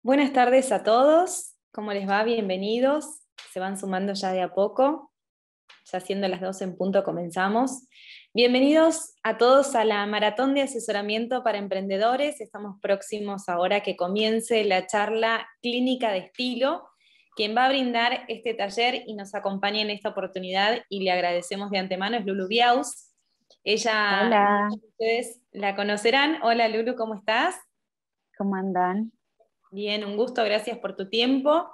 Buenas tardes a todos, ¿cómo les va? Bienvenidos, se van sumando ya de a poco, ya siendo las 12 en punto comenzamos. Bienvenidos a todos a la Maratón de Asesoramiento para Emprendedores. Estamos próximos ahora que comience la charla Clínica de Estilo. Quien va a brindar este taller y nos acompaña en esta oportunidad, y le agradecemos de antemano, es Lulu Biaus. Ella, Hola, muchos de ustedes la conocerán. Hola Lulu, ¿cómo estás? ¿cómo andan? Bien, un gusto, gracias por tu tiempo.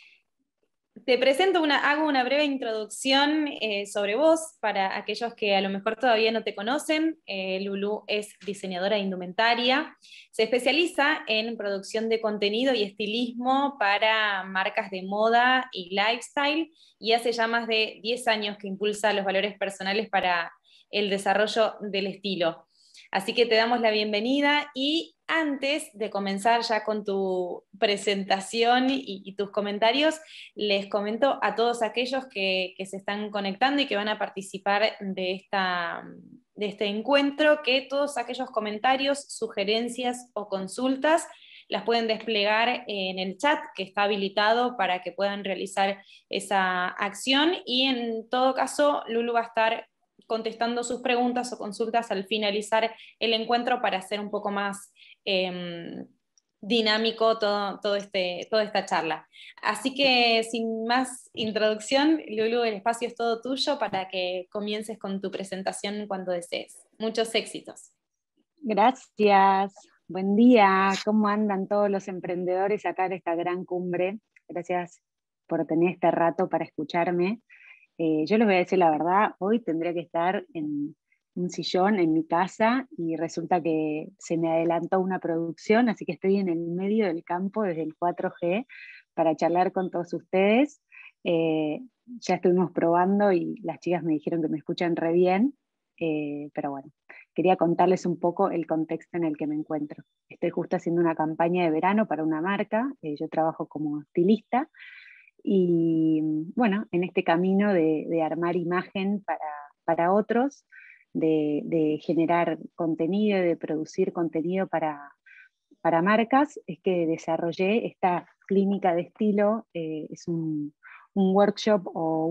Te presento hago una breve introducción sobre vos para aquellos que a lo mejor todavía no te conocen. Lulu es diseñadora de indumentaria, se especializa en producción de contenido y estilismo para marcas de moda y lifestyle, y hace ya más de 10 años que impulsa los valores personales para el desarrollo del estilo. Así que te damos la bienvenida, y antes de comenzar ya con tu presentación y tus comentarios, les comento a todos aquellos que se están conectando y que van a participar de este encuentro, que todos aquellos comentarios, sugerencias o consultas las pueden desplegar en el chat que está habilitado para que puedan realizar esa acción, y en todo caso Lulu va a estar contestando sus preguntas o consultas al finalizar el encuentro para hacer un poco más dinámico toda esta charla. Así que sin más introducción, Lulu, el espacio es todo tuyo para que comiences con tu presentación cuando desees. Muchos éxitos. Gracias, buen día, ¿cómo andan todos los emprendedores acá en esta gran cumbre? Gracias por tener este rato para escucharme. Yo les voy a decir la verdad, hoy tendría que estar en un sillón en mi casa y resulta que se me adelantó una producción, así que estoy en el medio del campo desde el 4G para charlar con todos ustedes. Ya estuvimos probando y las chicas me dijeron que me escuchan re bien, pero bueno, quería contarles un poco el contexto en el que me encuentro. Estoy justo haciendo una campaña de verano para una marca, yo trabajo como estilista y bueno, en este camino de armar imagen para otros, de generar contenido, de producir contenido para marcas, es que desarrollé esta clínica de estilo. Es un workshop o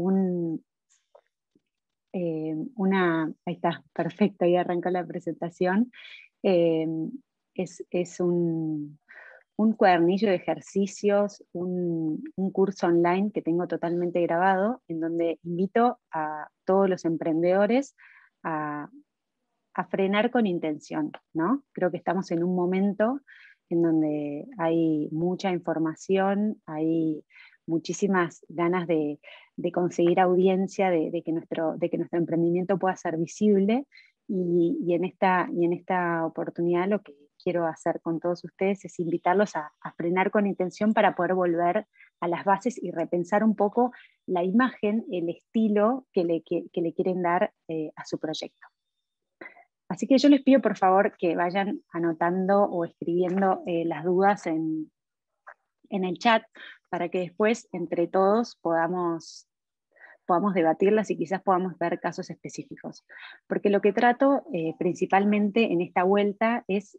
ahí está, perfecto, ahí arrancó la presentación. Eh, es un cuadernillo de ejercicios, un curso online que tengo totalmente grabado, en donde invito a todos los emprendedores a, a frenar con intención, ¿no? Creo que estamos en un momento en donde hay mucha información, hay muchísimas ganas de conseguir audiencia, de que nuestro emprendimiento pueda ser visible, y en esta oportunidad lo que quiero hacer con todos ustedes es invitarlos a frenar con intención para poder volver a las bases y repensar un poco la imagen, el estilo que le quieren dar a su proyecto. Así que yo les pido por favor que vayan anotando o escribiendo las dudas en el chat para que después entre todos podamos debatirlas y quizás podamos ver casos específicos. Porque lo que trato principalmente en esta vuelta es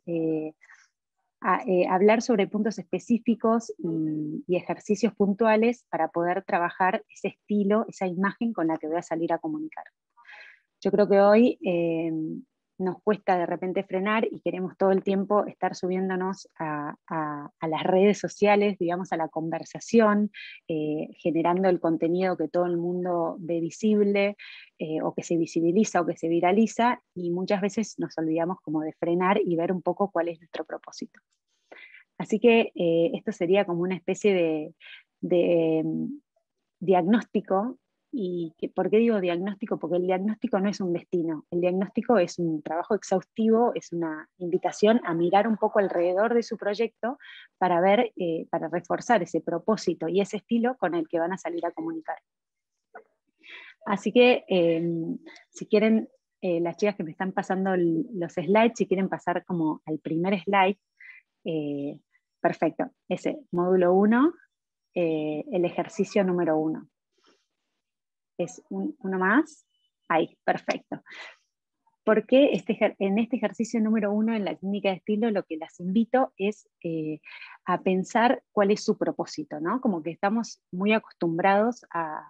hablar sobre puntos específicos y ejercicios puntuales para poder trabajar ese estilo, esa imagen con la que voy a salir a comunicar. Yo creo que hoy nos cuesta de repente frenar y queremos todo el tiempo estar subiéndonos a las redes sociales, digamos, a la conversación, generando el contenido que todo el mundo ve visible, o que se visibiliza o que se viraliza, y muchas veces nos olvidamos como de frenar y ver un poco cuál es nuestro propósito. Así que esto sería como una especie de diagnóstico. ¿Y por qué digo diagnóstico? Porque el diagnóstico no es un destino, el diagnóstico es un trabajo exhaustivo, es una invitación a mirar un poco alrededor de su proyecto para ver, para reforzar ese propósito y ese estilo con el que van a salir a comunicar. Así que si quieren, las chicas que me están pasando los slides, si quieren pasar como al primer slide, perfecto, ese módulo 1, el ejercicio número 1. Es uno más, ahí, perfecto. Porque en este ejercicio número 1 en la clínica de estilo lo que las invito es a pensar cuál es su propósito, ¿no? Como que estamos muy acostumbrados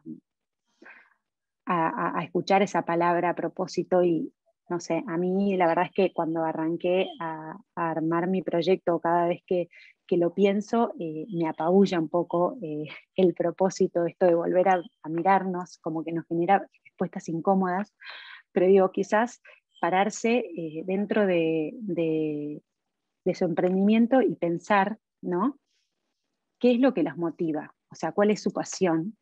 a escuchar esa palabra propósito y no sé, a mí la verdad es que cuando arranqué a armar mi proyecto, cada vez que lo pienso, me apabulla un poco el propósito, esto de volver a mirarnos, como que nos genera respuestas incómodas, pero digo, quizás pararse dentro de su emprendimiento y pensar, ¿no? ¿Qué es lo que las motiva? O sea, ¿cuál es su pasión?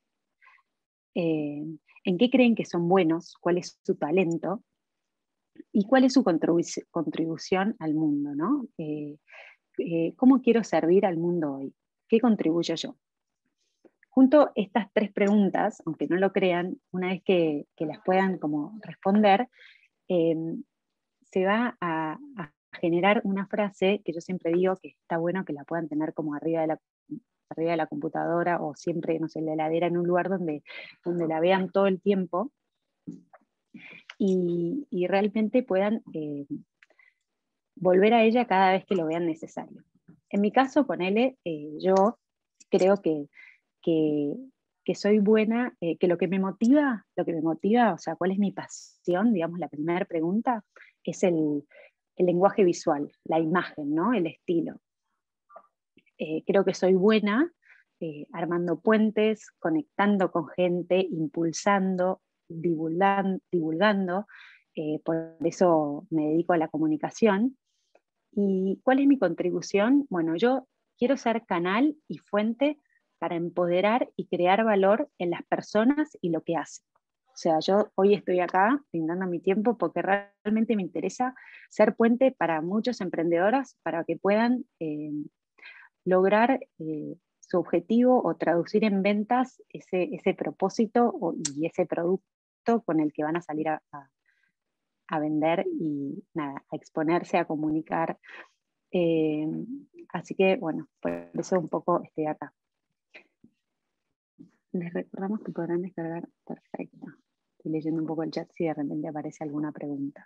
¿En qué creen que son buenos? ¿Cuál es su talento? ¿Y cuál es su contribución al mundo? ¿No? ¿Cómo quiero servir al mundo hoy? ¿Qué contribuyo yo? Junto estas 3 preguntas, aunque no lo crean, una vez que las puedan como responder, eh, se va a generar una frase que yo siempre digo que está bueno que la puedan tener como arriba de la computadora o siempre, no sé, en la heladera, en un lugar donde la vean todo el tiempo y realmente puedan volver a ella cada vez que lo vean necesario. En mi caso, ponele, yo creo que, que soy buena, que lo que me motiva, o sea, cuál es mi pasión, digamos, la primera pregunta, es el lenguaje visual, la imagen, ¿no? El estilo. Creo que soy buena armando puentes, conectando con gente, impulsando, divulgando. Por eso me dedico a la comunicación. ¿Y cuál es mi contribución? Bueno, yo quiero ser canal y fuente para empoderar y crear valor en las personas y lo que hacen. O sea, yo hoy estoy acá brindando mi tiempo porque realmente me interesa ser puente para muchos emprendedores para que puedan lograr su objetivo o traducir en ventas ese propósito y ese producto con el que van a salir a vender y nada, a exponerse, a comunicar. Eh, Así que bueno, por eso un poco estoy acá. Les recordamos que podrán descargar, perfecto. Estoy leyendo un poco el chat si de repente aparece alguna pregunta.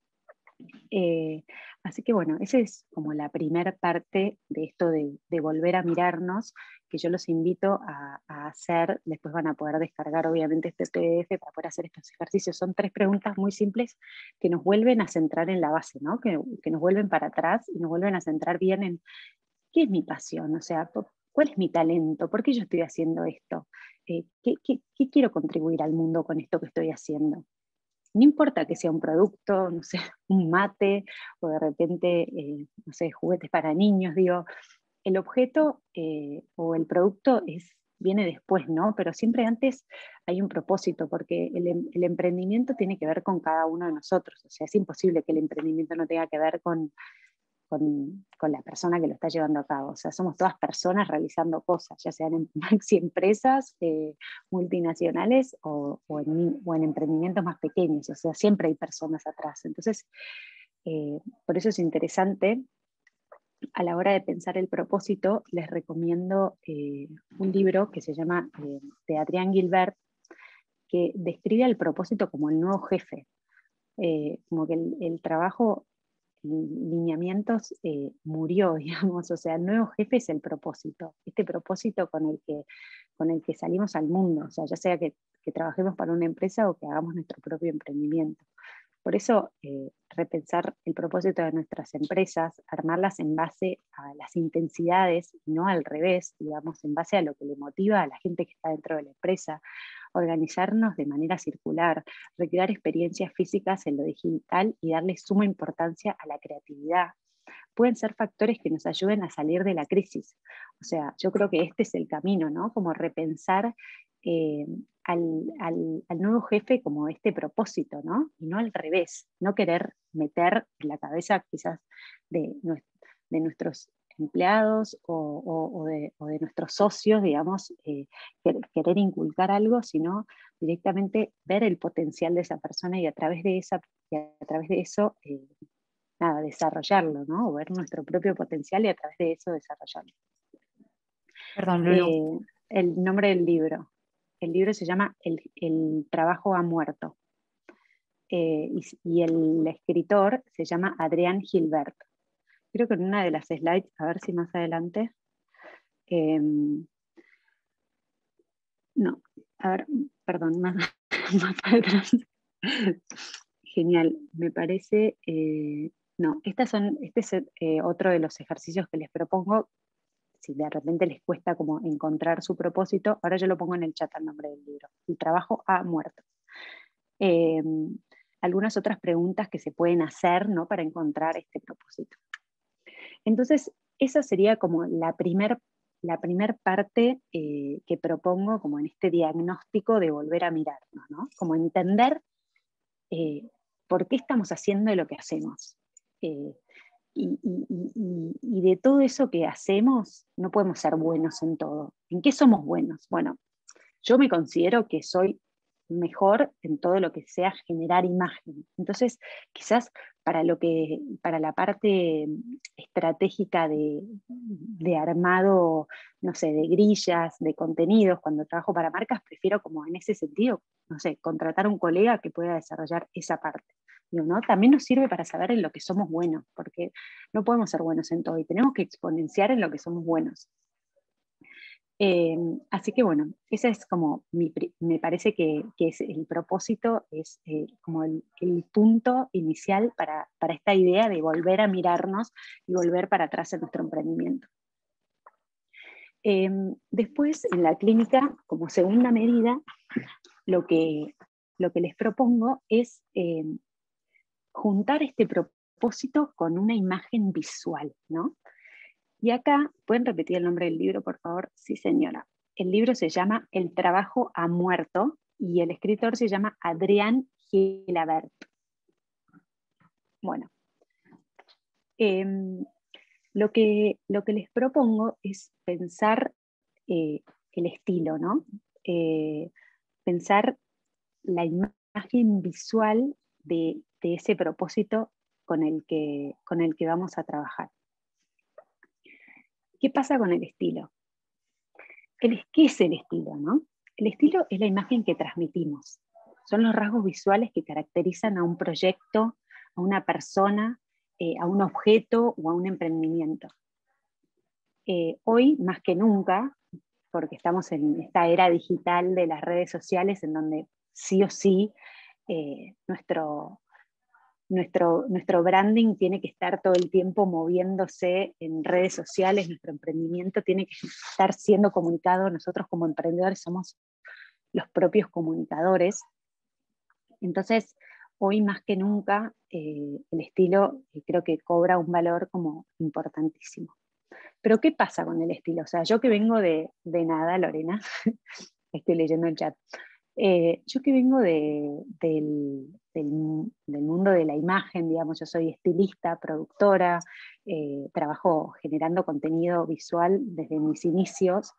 Así que bueno, esa es como la primera parte de esto de volver a mirarnos, que yo los invito a hacer. Después van a poder descargar obviamente este PDF para poder hacer estos ejercicios. Son 3 preguntas muy simples que nos vuelven a centrar en la base, ¿no? Que nos vuelven para atrás y nos vuelven a centrar bien en qué es mi pasión, o sea, cuál es mi talento, por qué yo estoy haciendo esto, qué quiero contribuir al mundo con esto que estoy haciendo. No importa que sea un producto, no sé, un mate o de repente, no sé, juguetes para niños, digo, el objeto o el producto viene después, ¿no? Pero siempre antes hay un propósito, porque el emprendimiento tiene que ver con cada uno de nosotros, o sea, es imposible que el emprendimiento no tenga que ver con la persona que lo está llevando a cabo. O sea, somos todas personas realizando cosas, ya sean en maxi empresas, multinacionales o en emprendimientos más pequeños. O sea, siempre hay personas atrás. Entonces, por eso es interesante. A la hora de pensar el propósito, les recomiendo un libro que se llama de Adrián Gilbert, que describe el propósito como el nuevo jefe. Como que el trabajo lineamientos murió, digamos, o sea, el nuevo jefe es el propósito, este propósito con el que salimos al mundo, o sea, ya sea que trabajemos para una empresa o que hagamos nuestro propio emprendimiento. Por eso, repensar el propósito de nuestras empresas, armarlas en base a las intensidades y no al revés, digamos, en base a lo que le motiva a la gente que está dentro de la empresa, organizarnos de manera circular, recrear experiencias físicas en lo digital y darle suma importancia a la creatividad. Pueden ser factores que nos ayuden a salir de la crisis. O sea, yo creo que este es el camino, ¿no? Como repensar eh, al nuevo jefe como este propósito, ¿no? Y no al revés, no querer meter en la cabeza quizás de, de nuestros empleados o de nuestros socios, digamos, querer inculcar algo, sino directamente ver el potencial de esa persona y a través de eso nada, desarrollarlo, ¿no? O ver nuestro propio potencial y a través de eso desarrollarlo. Perdón, Lulu. El nombre del libro. El libro se llama El trabajo ha muerto. y el escritor se llama Adrián Gilbert. Creo que en una de las slides, a ver si más adelante. No, a ver, perdón, más, más atrás. Genial, me parece. No, este es otro de los ejercicios que les propongo. Si de repente les cuesta como encontrar su propósito, ahora yo lo pongo en el chat al nombre del libro. El trabajo ha muerto. Algunas otras preguntas que se pueden hacer, ¿no?, para encontrar este propósito. Entonces, esa sería como la primer parte que propongo como en este diagnóstico de volver a mirarnos, ¿no? Como entender por qué estamos haciendo lo que hacemos. Y de todo eso que hacemos, no podemos ser buenos en todo. ¿En qué somos buenos? Bueno, yo me considero que soy mejor en todo lo que sea generar imagen. Entonces, quizás para la parte estratégica de armado, no sé, de grillas, de contenidos, cuando trabajo para marcas, prefiero como en ese sentido, no sé, contratar a un colega que pueda desarrollar esa parte. Digo, ¿no? También nos sirve para saber en lo que somos buenos, porque no podemos ser buenos en todo y tenemos que exponenciar en lo que somos buenos. Así que bueno, esa es como, me parece que es el propósito, es como el punto inicial para esta idea de volver a mirarnos y volver para atrás en nuestro emprendimiento. Después, en la clínica, como segunda medida, lo que les propongo es juntar este propósito con una imagen visual, ¿no? Y acá, ¿pueden repetir el nombre del libro, por favor? Sí, señora. El libro se llama El trabajo ha muerto y el escritor se llama Adrián Gilbert. Bueno, lo que les propongo es pensar el estilo, ¿no? Pensar la imagen visual de ese propósito con el que vamos a trabajar. ¿Qué pasa con el estilo? ¿Qué es el estilo, no? El estilo es la imagen que transmitimos. Son los rasgos visuales que caracterizan a un proyecto, a una persona, a un objeto o a un emprendimiento. Hoy, más que nunca, porque estamos en esta era digital de las redes sociales, en donde sí o sí nuestro branding tiene que estar todo el tiempo moviéndose en redes sociales, nuestro emprendimiento tiene que estar siendo comunicado, nosotros como emprendedores somos los propios comunicadores. Entonces, hoy más que nunca, el estilo creo que cobra un valor como importantísimo. Pero ¿qué pasa con el estilo? O sea, yo que vengo de nada, Lorena, estoy leyendo el chat, yo que vengo del mundo de la imagen, digamos, yo soy estilista, productora, trabajo generando contenido visual desde mis inicios,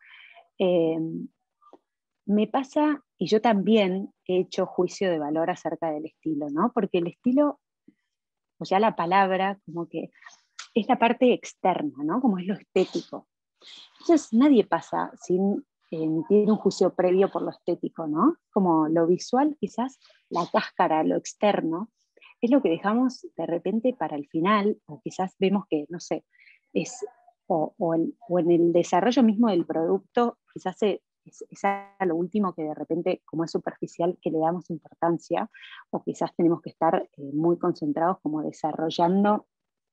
me pasa, y yo también he hecho juicio de valor acerca del estilo, ¿no? Porque el estilo, o ya la palabra, como que es la parte externa, ¿no? Como es lo estético. Entonces nadie pasa sin emitir un juicio previo por lo estético, ¿no? Como lo visual, quizás la cáscara, lo externo, es lo que dejamos de repente para el final, o quizás vemos que, no sé, o en el desarrollo mismo del producto, quizás es a lo último que de repente, como es superficial, que le damos importancia, o quizás tenemos que estar muy concentrados como desarrollando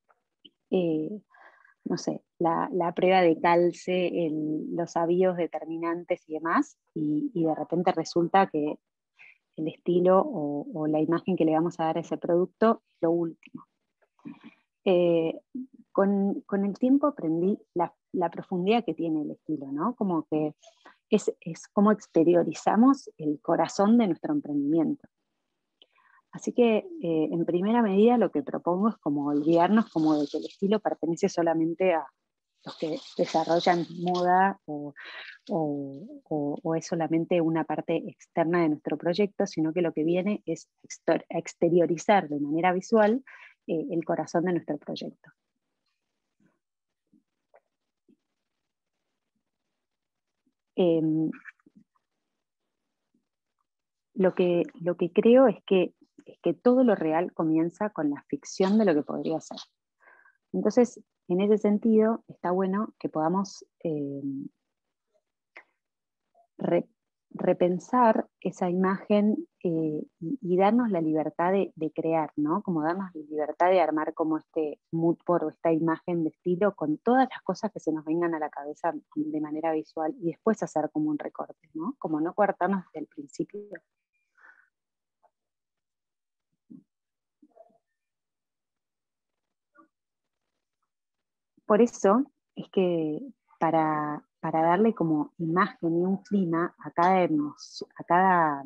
no sé, la prueba de calce, los avíos determinantes y demás, y de repente resulta que el estilo o la imagen que le vamos a dar a ese producto es lo último. Con el tiempo aprendí la profundidad que tiene el estilo, ¿no? Como que es como exteriorizamos el corazón de nuestro emprendimiento. Así que en primera medida lo que propongo es como olvidarnos como de que el estilo pertenece solamente a los que desarrollan moda o es solamente una parte externa de nuestro proyecto, sino que lo que viene es exteriorizar de manera visual el corazón de nuestro proyecto. Lo que creo es que es que todo lo real comienza con la ficción de lo que podría ser. Entonces, en ese sentido, está bueno que podamos repensar esa imagen y darnos la libertad de crear, ¿no? Como darnos la libertad de armar como este mood board o esta imagen de estilo con todas las cosas que se nos vengan a la cabeza de manera visual y después hacer como un recorte, ¿no? Como no coartarnos desde el principio. Por eso es que para darle como imagen y un clima a cada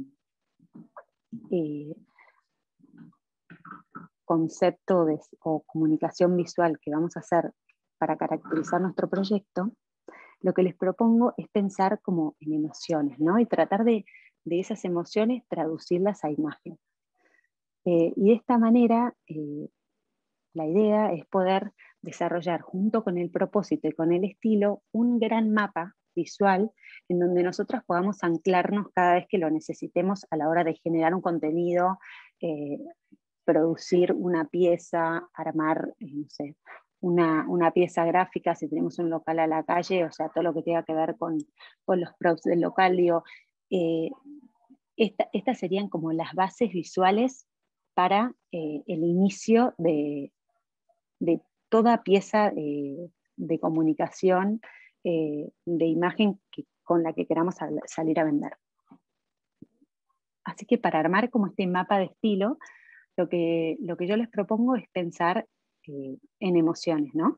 concepto o comunicación visual que vamos a hacer para caracterizar nuestro proyecto, lo que les propongo es pensar como en emociones, ¿no? Y tratar de esas emociones traducirlas a imagen. Y de esta manera, la idea es poder desarrollar junto con el propósito y con el estilo un gran mapa visual en donde nosotros podamos anclarnos cada vez que lo necesitemos a la hora de generar un contenido, producir una pieza, armar, no sé, una pieza gráfica, si tenemos un local a la calle, o sea, todo lo que tenga que ver con los props del local, digo, estas serían como las bases visuales para el inicio de toda pieza de comunicación, de imagen con la que queramos salir a vender. Así que para armar como este mapa de estilo, lo que yo les propongo es pensar en emociones, ¿no?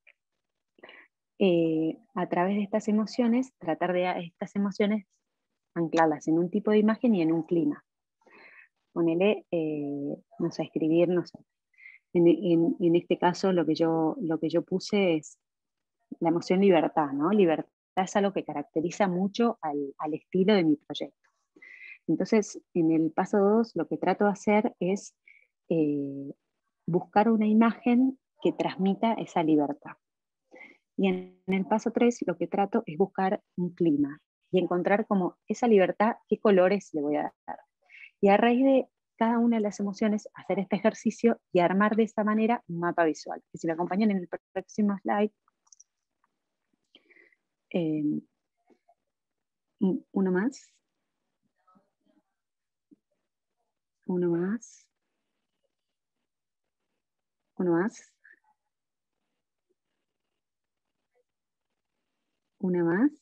A través de estas emociones, tratar de estas emociones anclarlas en un tipo de imagen y en un clima. Ponele, no sé, escribir, no sé. En este caso lo que yo puse es la emoción libertad, ¿no? Libertad es algo que caracteriza mucho al estilo de mi proyecto. Entonces, en el paso 2, lo que trato de hacer es buscar una imagen que transmita esa libertad. Y en el paso 3, lo que trato es buscar un clima y encontrar como esa libertad, qué colores le voy a dar. Y a raíz de cada una de las emociones, hacer este ejercicio y armar de esta manera un mapa visual. Y si me acompañan en el próximo slide, uno más. Uno más. Uno más. Una más.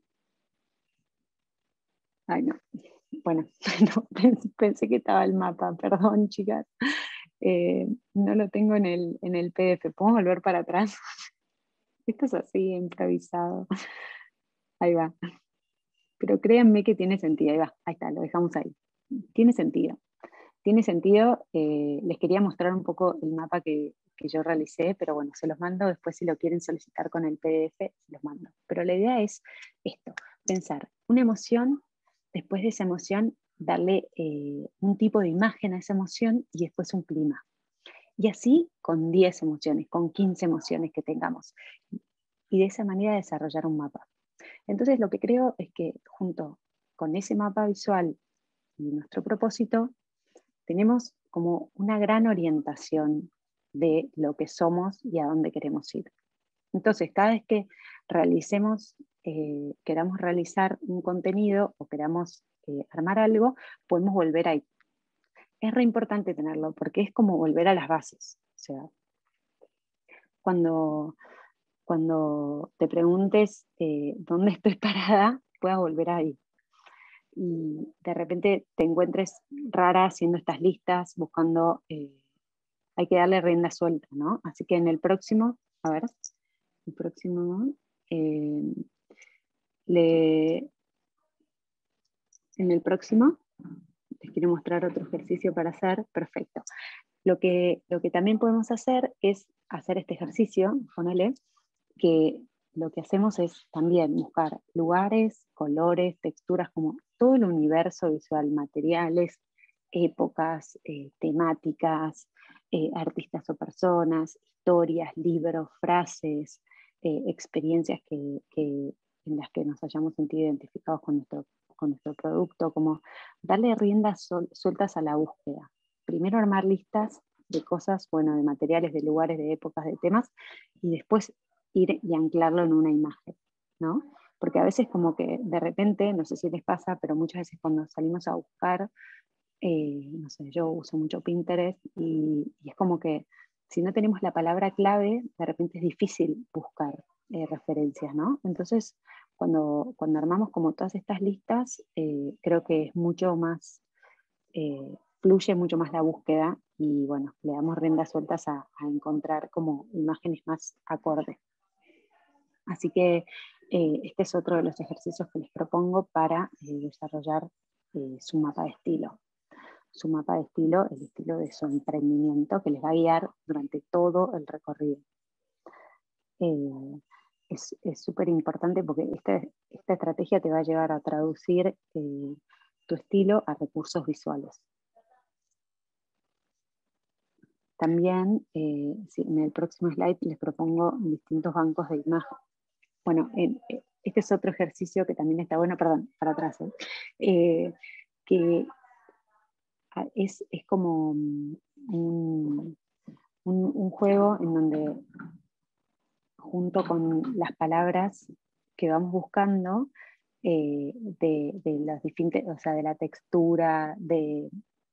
Ay, no. Bueno, no, pensé que estaba el mapa, perdón, chicas. No lo tengo en el PDF. ¿Puedo volver para atrás? Esto es así, improvisado. Ahí va. Pero créanme que tiene sentido. Ahí va, ahí está, lo dejamos ahí. Tiene sentido. Tiene sentido. Les quería mostrar un poco el mapa que yo realicé, pero bueno, se los mando después si lo quieren solicitar con el PDF, se los mando. Pero la idea es esto, pensar una emoción, después de esa emoción darle un tipo de imagen a esa emoción y después un clima. Y así con 10 emociones, con 15 emociones que tengamos. Y de esa manera desarrollar un mapa. Entonces lo que creo es que junto con ese mapa visual y nuestro propósito, tenemos como una gran orientación de lo que somos y a dónde queremos ir. Entonces, cada vez que queramos realizar un contenido o queramos armar algo, podemos volver ahí. Es re importante tenerlo porque es como volver a las bases. O sea, cuando te preguntes dónde estoy parada, puedas volver ahí. Y de repente te encuentres rara haciendo estas listas, buscando, hay que darle rienda suelta, ¿no? Así que en el próximo, a ver, el próximo, en el próximo, les quiero mostrar otro ejercicio para hacer, perfecto. Lo que también podemos hacer es hacer este ejercicio, ponele, que lo que hacemos es también buscar lugares, colores, texturas, como todo el universo visual, materiales, épocas, temáticas, artistas o personas, historias, libros, frases, experiencias en las que nos hayamos sentido identificados con nuestro producto, como darle riendas sueltas a la búsqueda. primero armar listas de cosas, bueno, de materiales, de lugares, de épocas, de temas, y después ir y anclarlo en una imagen, ¿no? Porque a veces como que de repente, no sé si les pasa, pero muchas veces cuando salimos a buscar, no sé, yo uso mucho Pinterest y es como que si no tenemos la palabra clave, de repente es difícil buscar referencias, ¿no? Entonces, cuando armamos como todas estas listas, creo que es mucho más, fluye mucho más la búsqueda y bueno, le damos riendas sueltas a encontrar como imágenes más acordes. Así que este es otro de los ejercicios que les propongo para desarrollar su mapa de estilo. Su mapa de estilo, el estilo de su emprendimiento que les va a guiar durante todo el recorrido. Es súper importante porque esta estrategia te va a llevar a traducir tu estilo a recursos visuales. También, en el próximo slide les propongo distintos bancos de imagen. Bueno, este es otro ejercicio que también está bueno, perdón, para atrás, que es como un juego en donde junto con las palabras que vamos buscando, de las distintas, o sea, de la textura, de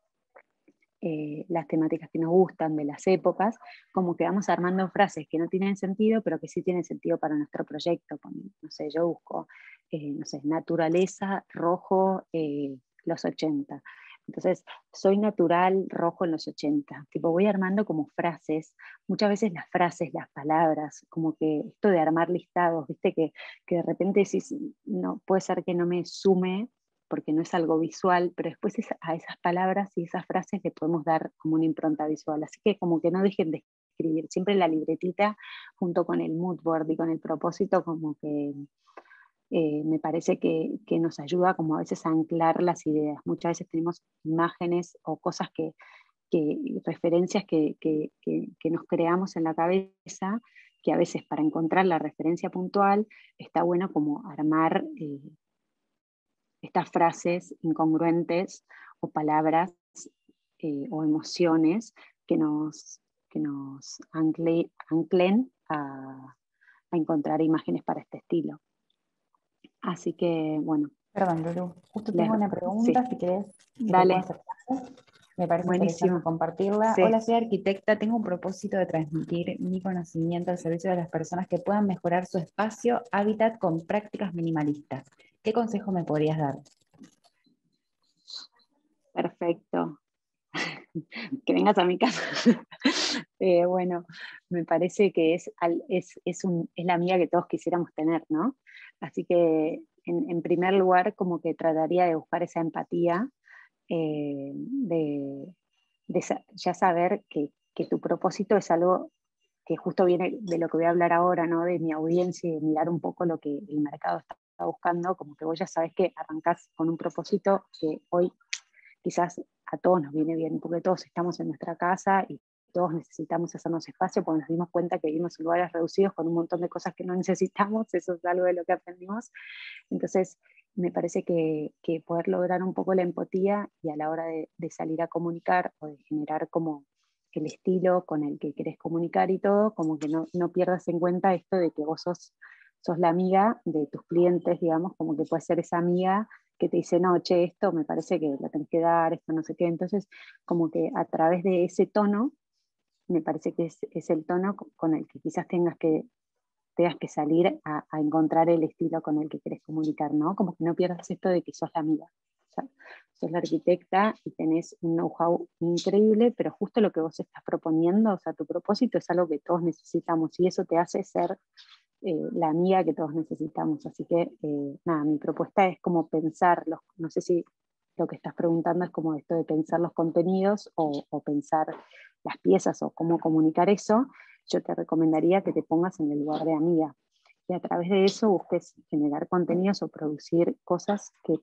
las temáticas que nos gustan, de las épocas, como que vamos armando frases que no tienen sentido, pero que sí tienen sentido para nuestro proyecto. No sé, yo busco, no sé, naturaleza, rojo, los 80. Entonces, soy natural, rojo en los 80. Tipo, voy armando como frases, muchas veces las frases, las palabras, como que esto de armar listados, viste, que de repente decís, no, puede ser que no me sume porque no es algo visual, pero después a esas palabras y esas frases le podemos dar como una impronta visual. Así que como que no dejen de escribir, siempre la libretita junto con el mood board y con el propósito, como que me parece que nos ayuda como a veces a anclar las ideas. Muchas veces tenemos imágenes o cosas referencias que nos creamos en la cabeza, que a veces para encontrar la referencia puntual está bueno como armar estas frases incongruentes o palabras o emociones que nos anclen a encontrar imágenes para este estilo. Así que, bueno. Perdón, Lulu, justo tengo una pregunta, sí. si querés que te Dale. puedo hacer caso. Me parece Buenísimo. interesante compartirla. Sí. Hola, soy arquitecta, tengo un propósito de transmitir mi conocimiento al servicio de las personas que puedan mejorar su espacio, hábitat con prácticas minimalistas. ¿Qué consejo me podrías dar? Perfecto. Que vengas a mi casa. Bueno, me parece que es la amiga que todos quisiéramos tener, ¿no? Así que, en primer lugar, como que trataría de buscar esa empatía, de ya saber que tu propósito es algo que justo viene de lo que voy a hablar ahora, ¿no? De mi audiencia y de mirar un poco lo que el mercado está buscando, como que vos ya sabés que arrancás con un propósito que hoy quizás a todos nos viene bien, porque todos estamos en nuestra casa y todos necesitamos hacernos espacio, porque nos dimos cuenta que vivimos en lugares reducidos con un montón de cosas que no necesitamos, eso es algo de lo que aprendimos. Entonces, me parece que poder lograr un poco la empatía y a la hora de salir a comunicar o de generar como el estilo con el que querés comunicar y todo, como que no pierdas en cuenta esto de que vos sos la amiga de tus clientes, digamos, como que puedes ser esa amiga que te dice, no, che, esto me parece que lo tenés que dar, esto no sé qué. Entonces, como que a través de ese tono, me parece que es el tono con el que quizás tengas que salir a encontrar el estilo con el que querés comunicar, ¿no? Como que no pierdas esto de que sos la amiga. O sea, sos la arquitecta y tenés un know-how increíble, pero justo lo que vos estás proponiendo, o sea, tu propósito es algo que todos necesitamos y eso te hace ser la amiga que todos necesitamos. Así que, nada, mi propuesta es como pensar, no sé si lo que estás preguntando es como esto de pensar los contenidos o pensar las piezas o cómo comunicar eso. Yo te recomendaría que te pongas en el lugar de amiga y a través de eso busques generar contenidos o producir cosas que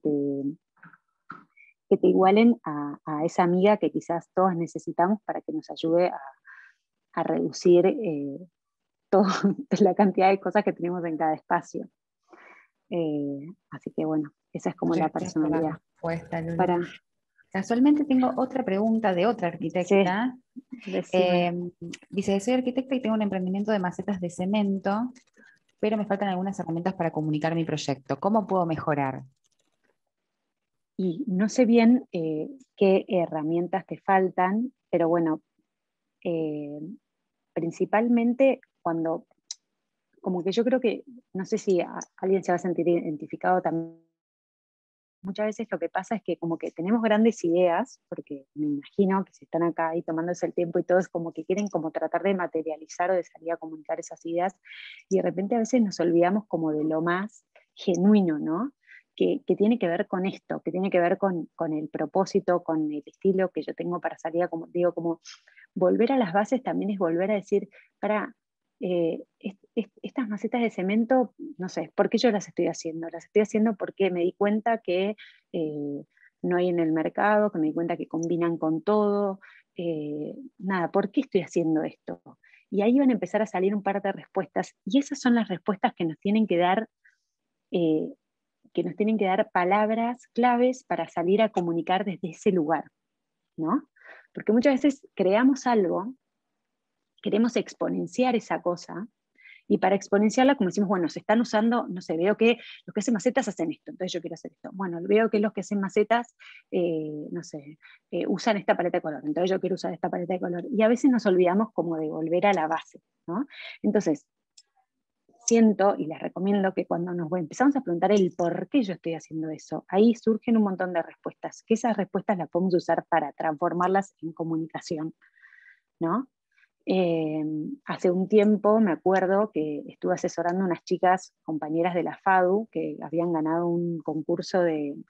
te igualen a esa amiga que quizás todos necesitamos para que nos ayude a reducir toda la cantidad de cosas que tenemos en cada espacio. Así que bueno, esa es como la personalidad. La respuesta, Lulu. Casualmente tengo otra pregunta de otra Sí, arquitecta. decime. Eh, Dice, soy arquitecta y tengo un emprendimiento de macetas de cemento, pero me faltan algunas herramientas para comunicar mi proyecto. ¿Cómo puedo mejorar? Y no sé bien qué herramientas te faltan, pero bueno, eh, principalmente cuando, como que yo creo que, no sé si alguien se va a sentir identificado también. Muchas veces lo que pasa es que como que tenemos grandes ideas, porque me imagino que si están acá y tomándose el tiempo y todo, es como que quieren como tratar de materializar o de salir a comunicar esas ideas, y de repente a veces nos olvidamos como de lo más genuino, ¿no? Que tiene que ver con esto, que tiene que ver con el propósito, con el estilo que yo tengo para salir a, como digo, como volver a las bases también es volver a decir, para, estas macetas de cemento, no sé, ¿por qué yo las estoy haciendo? Las estoy haciendo porque me di cuenta que no hay en el mercado, que me di cuenta que combinan con todo. Nada, ¿por qué estoy haciendo esto? Y ahí van a empezar a salir un par de respuestas, y esas son las respuestas eh, que nos tienen que dar palabras claves para salir a comunicar desde ese lugar, ¿no? Porque muchas veces creamos algo, queremos exponenciar esa cosa, y para exponenciarla, como decimos, bueno, se están usando, no sé, veo que los que hacen macetas hacen esto, entonces yo quiero hacer esto. Bueno, veo que los que hacen macetas, no sé, usan esta paleta de color, entonces yo quiero usar esta paleta de color. Y a veces nos olvidamos como de volver a la base, ¿no? Entonces, siento y les recomiendo que cuando nos empezamos a preguntar el por qué yo estoy haciendo eso, ahí surgen un montón de respuestas, que esas respuestas las podemos usar para transformarlas en comunicación, ¿no? Hace un tiempo me acuerdo que estuve asesorando a unas chicas, compañeras de la FADU, que habían ganado un concurso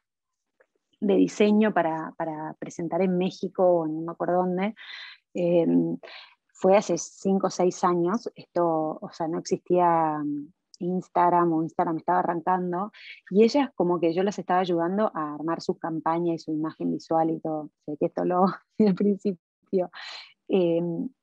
de diseño para presentar en México, o no me acuerdo dónde. Eh, Fue hace 5 o 6 años, esto, o sea, no existía Instagram, o Instagram estaba arrancando, y ellas como que yo las estaba ayudando a armar su campaña y su imagen visual y todo. Sé que esto lo al principio. Eh,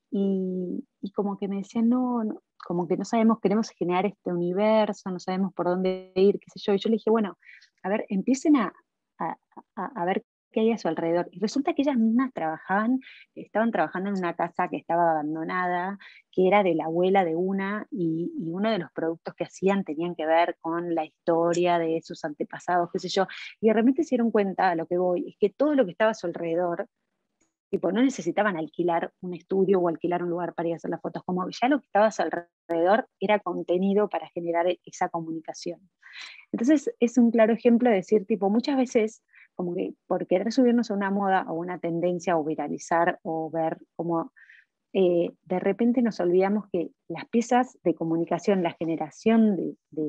y como que me decían, no, no, como que no sabemos, queremos generar este universo, no sabemos por dónde ir, qué sé yo. Y yo le dije, bueno, a ver, empiecen a, a ver qué hay a su alrededor. Y resulta que ellas mismas estaban trabajando en una casa que estaba abandonada, que era de la abuela de una, y uno de los productos que hacían tenían que ver con la historia de sus antepasados, qué sé yo. Y de repente se dieron cuenta, a lo que voy, es que todo lo que estaba a su alrededor, tipo, no necesitaban alquilar un estudio o alquilar un lugar para ir a hacer las fotos, como ya lo que estaba a su alrededor era contenido para generar esa comunicación. Entonces es un claro ejemplo de decir, tipo, muchas veces como que por querer subirnos a una moda o una tendencia o viralizar o ver como de repente nos olvidamos que las piezas de comunicación, la generación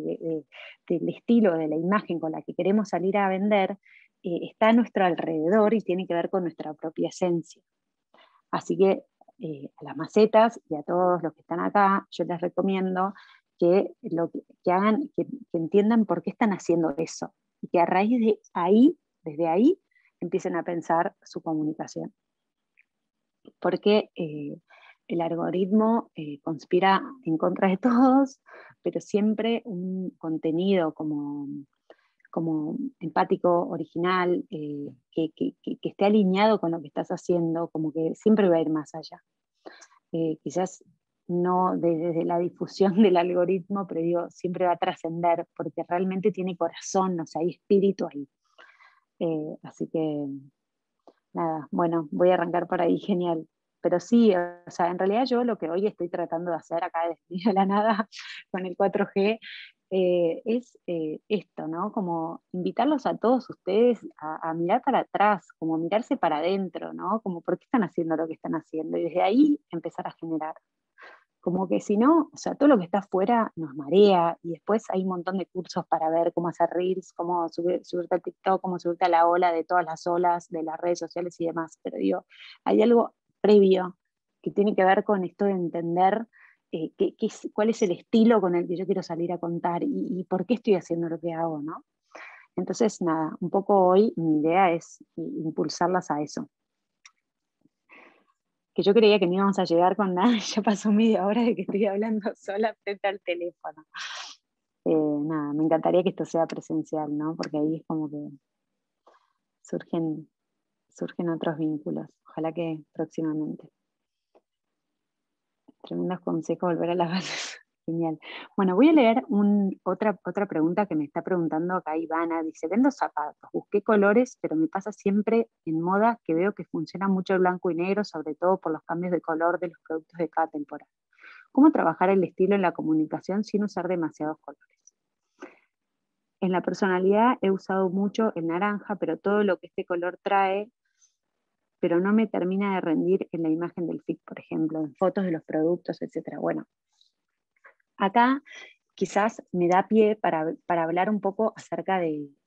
del estilo, de la imagen con la que queremos salir a vender, está a nuestro alrededor y tiene que ver con nuestra propia esencia. Así que a las macetas y a todos los que están acá, yo les recomiendo que hagan, que entiendan por qué están haciendo eso, y que a raíz de ahí, desde ahí, empiecen a pensar su comunicación. Porque el algoritmo conspira en contra de todos, pero siempre un contenido como empático, original, que esté alineado con lo que estás haciendo, como que siempre va a ir más allá. Quizás no desde la difusión del algoritmo, pero digo, siempre va a trascender, porque realmente tiene corazón, o sea, hay espíritu ahí. Así que nada, bueno, voy a arrancar por ahí, genial. Pero sí, o sea, en realidad yo lo que hoy estoy tratando de hacer acá desde la nada con el 4G es esto, ¿no? Como invitarlos a todos ustedes a mirar para atrás, como mirarse para adentro, ¿no? Como por qué están haciendo lo que están haciendo, y desde ahí empezar a generar. Como que si no, o sea, todo lo que está afuera nos marea, y después hay un montón de cursos para ver cómo hacer reels, cómo subirte a TikTok, cómo subirte a la ola de todas las olas de las redes sociales y demás. Pero digo, hay algo previo que tiene que ver con esto de entender cuál es el estilo con el que yo quiero salir a contar, y por qué estoy haciendo lo que hago, ¿no? Entonces, nada, un poco hoy mi idea es impulsarlas a eso, que yo creía que no íbamos a llegar con nada, y ya pasó media hora de que estoy hablando sola frente al teléfono. Nada, me encantaría que esto sea presencial, ¿no? Porque ahí es como que surgen, surgen otros vínculos. Ojalá que próximamente. Tremendos consejos, volver a las bases. Genial. Bueno, voy a leer otra pregunta que me está preguntando acá Ivana. Dice, vendo zapatos, busqué colores, pero me pasa siempre en moda que veo que funciona mucho el blanco y negro, sobre todo por los cambios de color de los productos de cada temporada. ¿Cómo trabajar el estilo en la comunicación sin usar demasiados colores? En la personalidad he usado mucho el naranja, pero todo lo que este color trae, pero no me termina de rendir en la imagen del feed, por ejemplo, en fotos de los productos, etc. Bueno, acá quizás me da pie para hablar un poco acerca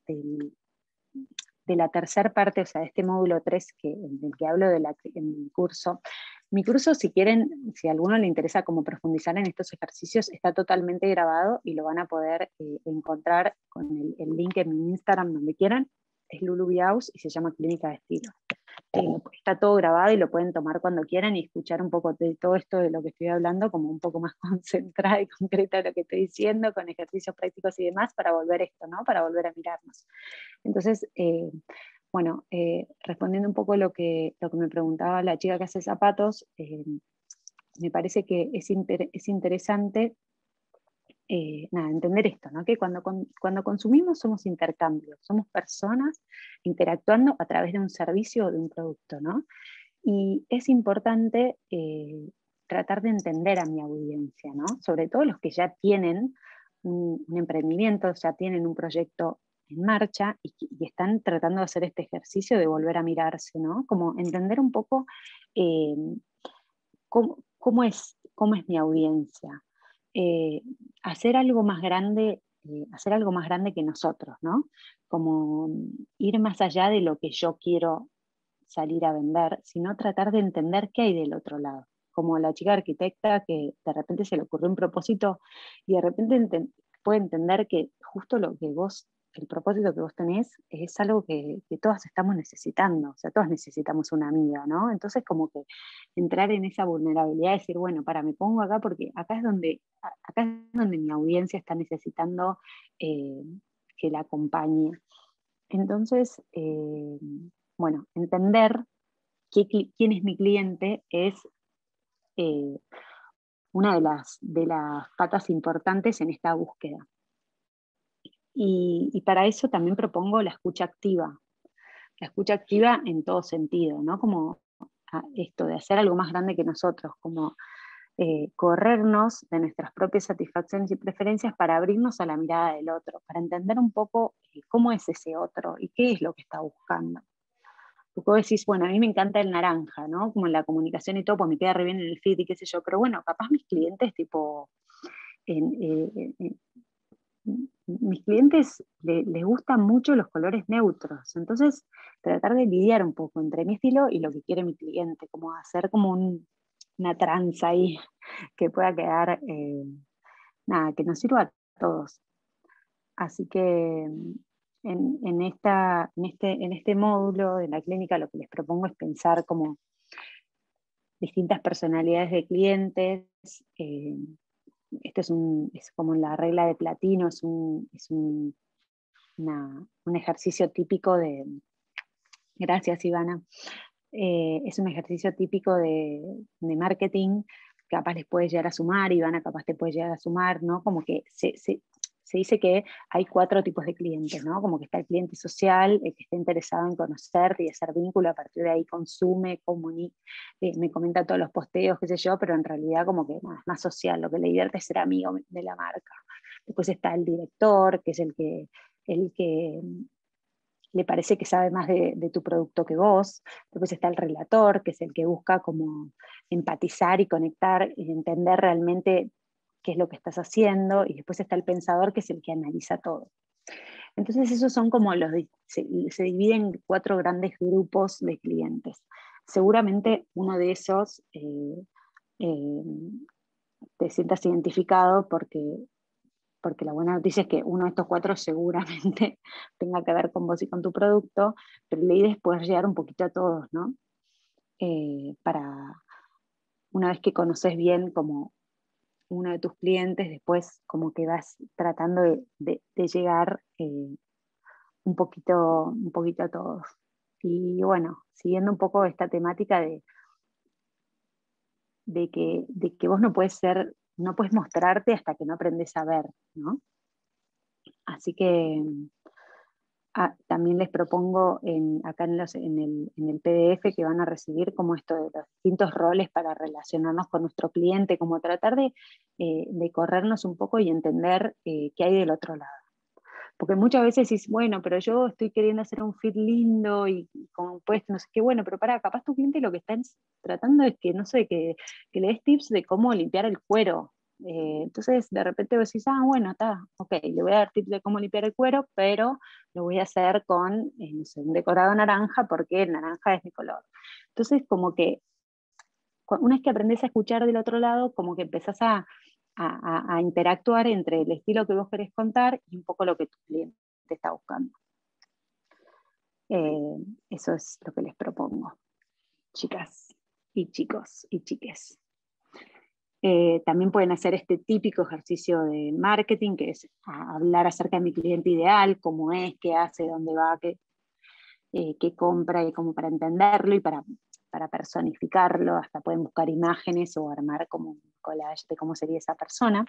de la tercera parte, o sea, de este módulo 3 del que hablo en mi curso. Mi curso, si quieren, si a alguno le interesa como profundizar en estos ejercicios, está totalmente grabado y lo van a poder encontrar con el link en mi Instagram, donde quieran. Es Lulu Biaus y se llama Clínica de Estilo. Está todo grabado y lo pueden tomar cuando quieran y escuchar un poco de todo esto de lo que estoy hablando, como un poco más concentrada y concreta de lo que estoy diciendo, con ejercicios prácticos y demás, para volver esto, ¿no? Para volver a mirarnos. Entonces, bueno, respondiendo un poco lo que me preguntaba la chica que hace zapatos, me parece que es interesante entender esto, ¿no? Que cuando consumimos somos intercambios, somos personas interactuando a través de un servicio o de un producto, ¿no? Y es importante tratar de entender a mi audiencia, ¿no? Sobre todo los que ya tienen un emprendimiento, ya tienen un proyecto en marcha y están tratando de hacer este ejercicio de volver a mirarse, ¿no? Como entender un poco eh, cómo es mi audiencia. Hacer algo más grande, que nosotros, ¿no? Como ir más allá de lo que yo quiero salir a vender, sino tratar de entender qué hay del otro lado. Como la chica arquitecta que de repente se le ocurrió un propósito y de repente puede entender que justo el propósito que vos tenés es algo que todas estamos necesitando, o sea, todas necesitamos una amiga, ¿no? Entonces como que entrar en esa vulnerabilidad y decir, bueno, me pongo acá porque acá es donde mi audiencia está necesitando eh, que la acompañe. Entonces, bueno, entender quién es mi cliente es eh, una de las patas importantes en esta búsqueda. Y para eso también propongo la escucha activa en todo sentido, ¿no? Como esto de hacer algo más grande que nosotros, como corrernos de nuestras propias satisfacciones y preferencias para abrirnos a la mirada del otro, para entender un poco cómo es ese otro y qué es lo que está buscando. Porque vos decís, bueno, a mí me encanta el naranja, ¿no? Como en la comunicación y todo, pues me queda re bien en el feed y qué sé yo, pero bueno, capaz mis clientes, mis clientes les gustan mucho los colores neutros, entonces tratar de lidiar un poco entre mi estilo y lo que quiere mi cliente, como hacer como una tranza ahí que pueda quedar, que nos sirva a todos. Así que en este módulo de la clínica lo que les propongo es pensar como distintas personalidades de clientes. Esto es como la regla de platino, es un ejercicio típico de... Gracias, Ivana. Es un ejercicio típico de marketing, capaz les puede llegar a sumar, Ivana capaz te puede llegar a sumar, ¿no? Como que se dice que hay 4 tipos de clientes, ¿no? Como que está el cliente social, el que está interesado en conocerte y hacer vínculo, a partir de ahí consume, comunica, me comenta todos los posteos, qué sé yo, pero en realidad como que es más social, lo que le divierte es ser amigo de la marca. Después está el director, que es el que le parece que sabe más de tu producto que vos. Después está el relator, que es el que busca como empatizar y conectar y entender realmente qué es lo que estás haciendo. Y después está el pensador, que es el que analiza todo. Entonces esos son como se dividen en 4 grandes grupos de clientes. Seguramente uno de esos te sientas identificado porque la buena noticia es que uno de estos 4 seguramente tenga que ver con vos y con tu producto, pero la idea es poder llegar un poquito a todos, ¿no? Para una vez que conoces bien como uno de tus clientes, después como que vas tratando de llegar un poquito a todos. Y bueno, siguiendo un poco esta temática de que vos no puedes mostrarte hasta que no aprendes a ver, ¿no? Así que también les propongo acá en el PDF que van a recibir como esto de los distintos roles para relacionarnos con nuestro cliente, como tratar de corrernos un poco y entender qué hay del otro lado. Porque muchas veces dices, bueno, pero yo estoy queriendo hacer un feed lindo y compuesto, no sé qué, bueno, pero capaz tu cliente lo que está tratando es que, no sé, que le des tips de cómo limpiar el cuero. Entonces, de repente vos decís, bueno, está, ok, le voy a dar tips de cómo limpiar el cuero, pero lo voy a hacer con, no sé, un decorado naranja porque el naranja es mi color. Entonces, como que una vez que aprendes a escuchar del otro lado, como que empezás a interactuar entre el estilo que vos querés contar y un poco lo que tu cliente está buscando. Eso es lo que les propongo, chicas y chicos y chiques. También pueden hacer este típico ejercicio de marketing, que es hablar acerca de mi cliente ideal, cómo es, qué hace, dónde va, qué compra, y como para entenderlo y para personificarlo. Hasta pueden buscar imágenes o armar como un collage de cómo sería esa persona.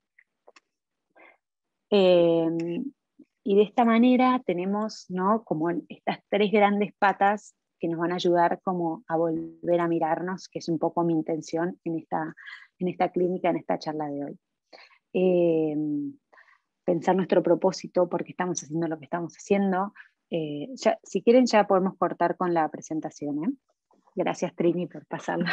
Y de esta manera tenemos, ¿no?, como estas tres grandes patas que nos van a ayudar como a volver a mirarnos, que es un poco mi intención en esta clínica, en esta charla de hoy. Pensar nuestro propósito, por qué estamos haciendo lo que estamos haciendo. Si quieren ya podemos cortar con la presentación, ¿eh? Gracias, Trini, por pasarla.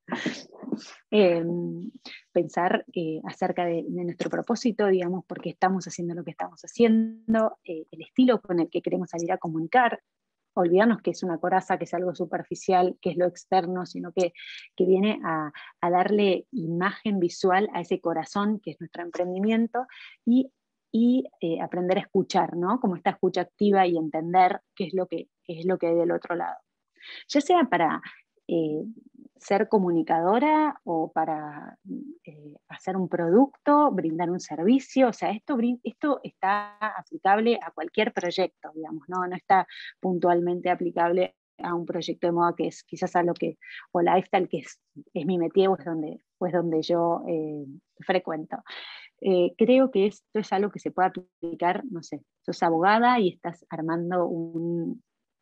Pensar acerca de nuestro propósito, digamos, por qué estamos haciendo lo que estamos haciendo, el estilo con el que queremos salir a comunicar, olvidarnos que es una coraza, que es algo superficial, que es lo externo, sino que viene a darle imagen visual a ese corazón que es nuestro emprendimiento, y aprender a escuchar, ¿no? Como esta escucha activa y entender qué es lo que hay del otro lado. Ya sea para ser comunicadora o para hacer un producto, brindar un servicio, o sea, esto está aplicable a cualquier proyecto, digamos, no está puntualmente aplicable a un proyecto de moda que es quizás o lifestyle, que es mi métier, o es donde yo frecuento. Creo que esto es algo que se puede aplicar, no sé, sos abogada y estás armando un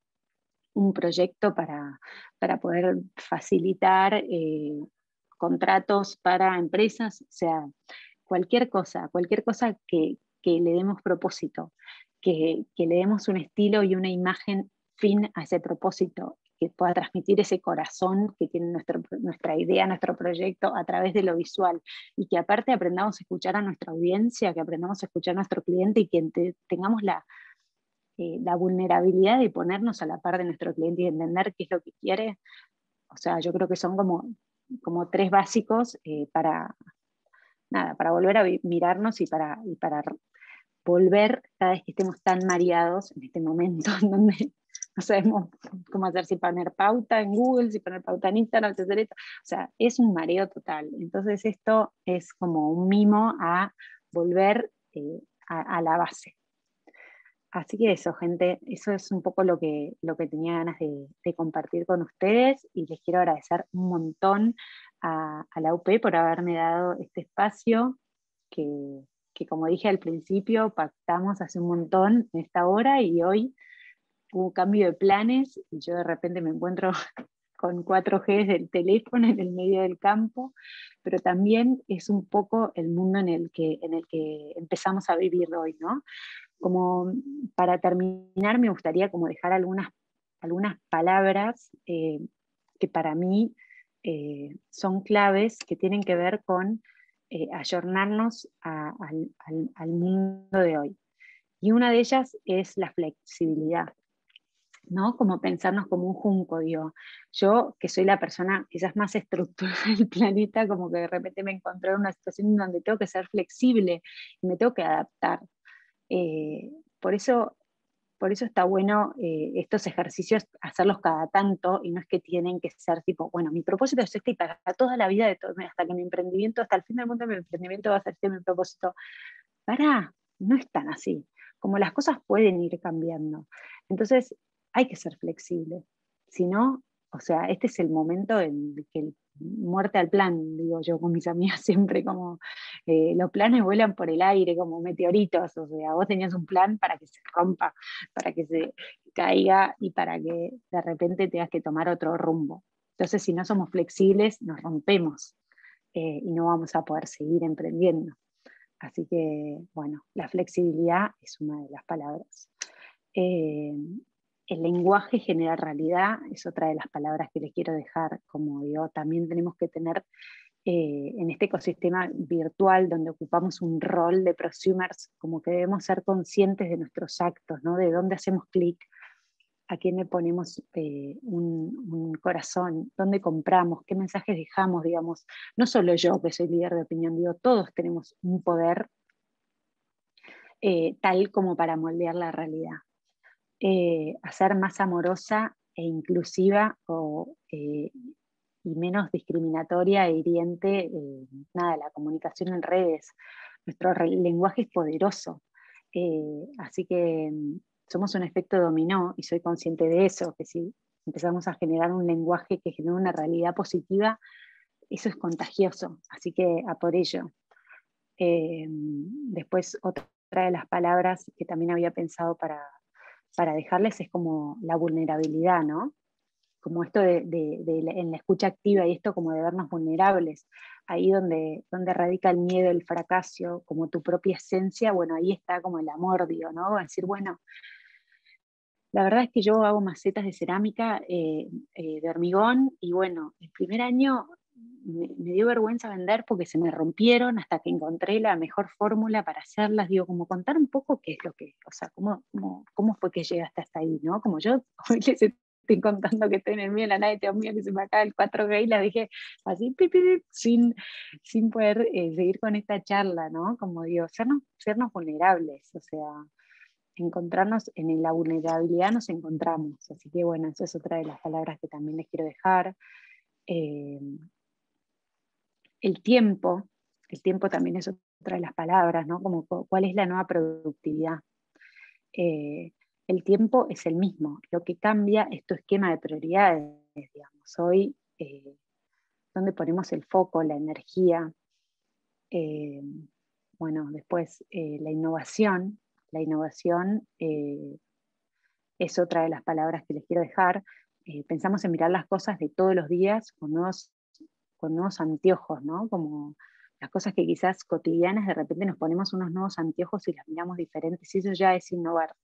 proyecto para poder facilitar contratos para empresas, o sea, cualquier cosa que le demos propósito, que le demos un estilo y una imagen fin a ese propósito, que pueda transmitir ese corazón que tiene nuestra idea, nuestro proyecto a través de lo visual, y que aparte aprendamos a escuchar a nuestra audiencia, que aprendamos a escuchar a nuestro cliente y que tengamos la vulnerabilidad de ponernos a la par de nuestro cliente y entender qué es lo que quiere. O sea, yo creo que son como tres básicos para volver a mirarnos y para volver, cada vez que estemos tan mareados en este momento en donde no sabemos cómo hacer, si poner pauta en Google, si poner pauta en Instagram, etc. O sea, es un mareo total. Entonces esto es como un mimo a volver a la base. Así que eso, gente, eso es un poco lo que tenía ganas de compartir con ustedes, y les quiero agradecer un montón a la UP por haberme dado este espacio que como dije al principio, pactamos hace un montón en esta hora, y hoy hubo cambio de planes y yo de repente me encuentro con 4G del teléfono en el medio del campo, pero también es un poco el mundo en el que empezamos a vivir hoy, ¿no? Como para terminar, me gustaría como dejar algunas palabras que para mí son claves, que tienen que ver con ayornarnos al mundo de hoy. Y una de ellas es la flexibilidad, ¿no? Como pensarnos como un junco, digo. Yo, que soy la persona quizás más estructurada del planeta, como que de repente me encontré en una situación donde tengo que ser flexible y me tengo que adaptar. Por eso está bueno estos ejercicios, hacerlos cada tanto, y no es que tienen que ser tipo, bueno, mi propósito es este y para toda la vida, hasta que mi emprendimiento, hasta el fin del mundo, mi emprendimiento va a ser este mi propósito. No es tan así. Como las cosas pueden ir cambiando. Entonces, hay que ser flexible. Si no, o sea, este es el momento en que muerte al plan, digo yo con mis amigas siempre, como los planes vuelan por el aire como meteoritos, o sea, vos tenías un plan para que se rompa, para que se caiga y para que de repente tengas que tomar otro rumbo. Entonces, si no somos flexibles, nos rompemos y no vamos a poder seguir emprendiendo. Así que, bueno, la flexibilidad es una de las palabras. El lenguaje genera realidad, es otra de las palabras que les quiero dejar. Como digo, también tenemos que tener en este ecosistema virtual donde ocupamos un rol de prosumers, como que debemos ser conscientes de nuestros actos, ¿no? De dónde hacemos clic, a quién le ponemos un corazón, dónde compramos, qué mensajes dejamos, digamos. No solo yo, que soy líder de opinión, digo, todos tenemos un poder tal como para moldear la realidad. Hacer más amorosa e inclusiva y menos discriminatoria e hiriente, nada, la comunicación en redes. Nuestro lenguaje es poderoso, así que somos un efecto dominó y soy consciente de eso, que si empezamos a generar un lenguaje que genera una realidad positiva, eso es contagioso, así que a por ello. Después otra de las palabras que también había pensado para dejarles es como la vulnerabilidad, ¿no? Como esto en la escucha activa y esto como de vernos vulnerables, ahí donde radica el miedo, el fracaso, como tu propia esencia, bueno, ahí está como el amor, digo, ¿no? Decir, bueno, la verdad es que yo hago macetas de cerámica, de hormigón, y bueno, el primer año me dio vergüenza vender porque se me rompieron hasta que encontré la mejor fórmula para hacerlas. Digo, como contar un poco qué es lo que, o sea, cómo fue que llegaste hasta ahí, ¿no? Como yo hoy les estoy contando que estoy en el mío, la nave, Dios mío, que se me acaba el 4G y la dejé así, sin poder seguir con esta charla, ¿no? Como digo, sernos vulnerables, o sea, encontrarnos en la vulnerabilidad nos encontramos. Así que bueno, eso es otra de las palabras que también les quiero dejar. El tiempo también es otra de las palabras, ¿no? Como cuál es la nueva productividad. El tiempo es el mismo, lo que cambia es tu esquema de prioridades, digamos. Hoy, donde ponemos el foco, la energía, bueno, después la innovación. La innovación es otra de las palabras que les quiero dejar. Pensamos en mirar las cosas de todos los días con nuevos anteojos, ¿no? Como las cosas que quizás cotidianas, de repente nos ponemos unos nuevos anteojos y las miramos diferentes, y eso ya es innovar.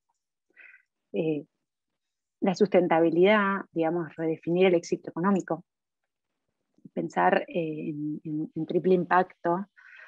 La sustentabilidad, digamos, redefinir el éxito económico, pensar en triple impacto,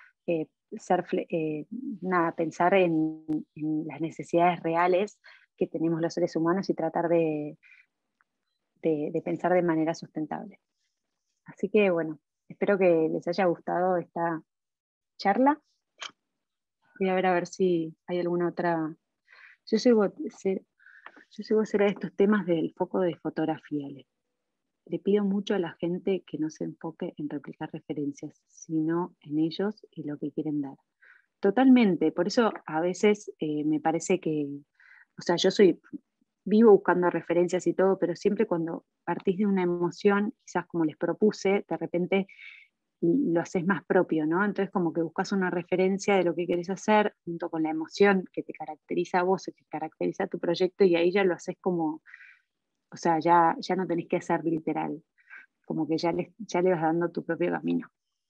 pensar en las necesidades reales que tenemos los seres humanos y tratar de pensar de manera sustentable. Así que bueno, espero que les haya gustado esta charla. Voy a ver si hay alguna otra. Yo soy vocera de estos temas del foco de fotografía. Le pido mucho a la gente que no se enfoque en replicar referencias, sino en ellos y lo que quieren dar. Totalmente, por eso a veces me parece que, o sea, vivo buscando referencias y todo, pero siempre cuando partís de una emoción, quizás como les propuse, de repente lo haces más propio, ¿no? Entonces como que buscas una referencia de lo que querés hacer junto con la emoción que te caracteriza a vos, que caracteriza a tu proyecto, y ahí ya lo haces como, o sea, ya no tenés que hacer literal, como que ya le vas dando tu propio camino.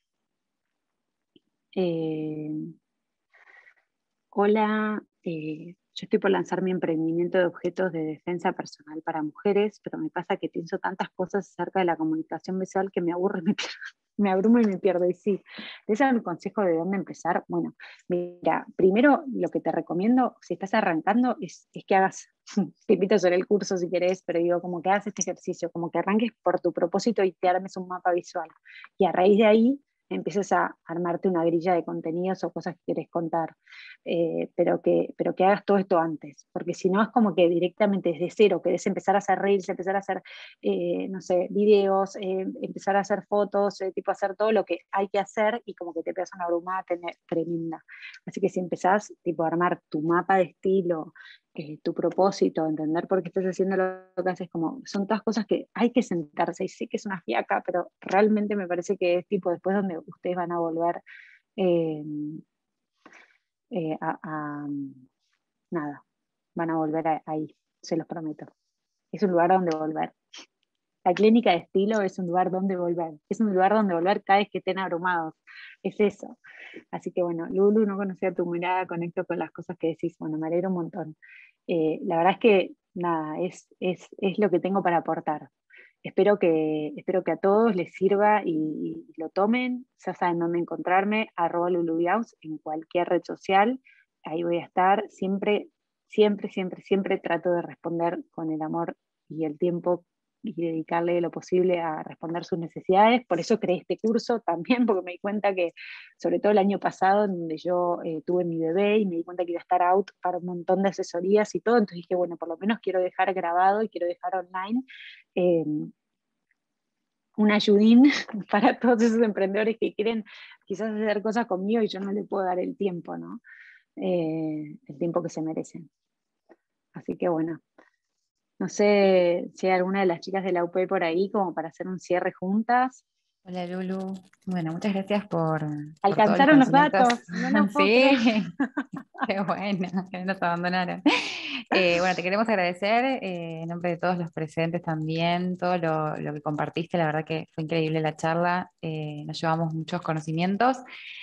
Hola, yo estoy por lanzar mi emprendimiento de objetos de defensa personal para mujeres, pero me pasa que pienso tantas cosas acerca de la comunicación visual que me aburro y me pierdo. Me abrumo y me pierdo. Y sí, ¿te das un consejo de dónde empezar? Bueno, mira, primero lo que te recomiendo, si estás arrancando, es que hagas, te invito sobre el curso si querés, pero digo, como que hagas este ejercicio, como que arranques por tu propósito y te armes un mapa visual. Y a raíz de ahí empieces a armarte una grilla de contenidos o cosas que querés contar, pero que hagas todo esto antes, porque si no es como que directamente desde cero querés empezar a hacer reels, empezar a hacer, no sé, videos, empezar a hacer fotos, tipo hacer todo lo que hay que hacer y como que te pegas una brumada tremenda. Así que si empezás tipo a armar tu mapa de estilo, tu propósito, entender por qué estás haciendo lo que haces, como, son todas cosas que hay que sentarse, y sé que es una fiaca, pero realmente me parece que es tipo después donde ustedes van a volver eh, nada, van a volver ahí, se los prometo. Es un lugar donde volver. La clínica de estilo es un lugar donde volver. Es un lugar donde volver cada vez que estén abrumados. Es eso. Así que bueno, Lulu, no conocía tu mirada, conecto con las cosas que decís. Bueno, me alegro un montón. La verdad es que nada, es lo que tengo para aportar. Espero que a todos les sirva y lo tomen. Ya saben dónde encontrarme, @lulubiaus en cualquier red social. Ahí voy a estar. Siempre, siempre, siempre, siempre trato de responder con el amor y el tiempo y dedicarle lo posible a responder sus necesidades. Por eso creé este curso también, porque me di cuenta que, sobre todo el año pasado, en donde yo tuve mi bebé y me di cuenta que iba a estar out para un montón de asesorías y todo, entonces dije, bueno, por lo menos quiero dejar grabado y quiero dejar online eh, un ayudín para todos esos emprendedores que quieren quizás hacer cosas conmigo y yo no le puedo dar el tiempo, ¿no? El tiempo que se merecen. Así que bueno, no sé si hay alguna de las chicas de la UP por ahí como para hacer un cierre juntas. Hola Lulu. Bueno, muchas gracias por todos los Alcanzaron los conocimientos. datos, no lo puedo creer. Sí, qué bueno, que no nos abandonaron. Bueno, te queremos agradecer en nombre de todos los presentes también, todo lo que compartiste, la verdad que fue increíble la charla, nos llevamos muchos conocimientos.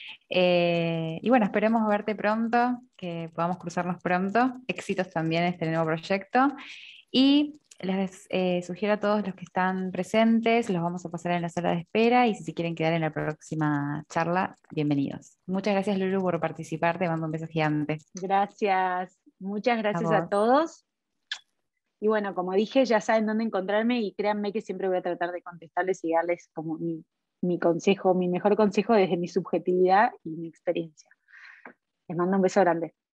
Y bueno, esperemos verte pronto, que podamos cruzarnos pronto. Éxitos también en este nuevo proyecto. Y les sugiero a todos los que están presentes, los vamos a pasar en la sala de espera y si se quieren quedar en la próxima charla, bienvenidos. Muchas gracias Lulu por participar, te mando un beso gigante. Gracias, muchas A gracias a vos. todos. Y bueno, como dije, ya saben dónde encontrarme y créanme que siempre voy a tratar de contestarles y darles como mi consejo, mi mejor consejo desde mi subjetividad y mi experiencia. Les mando un beso grande.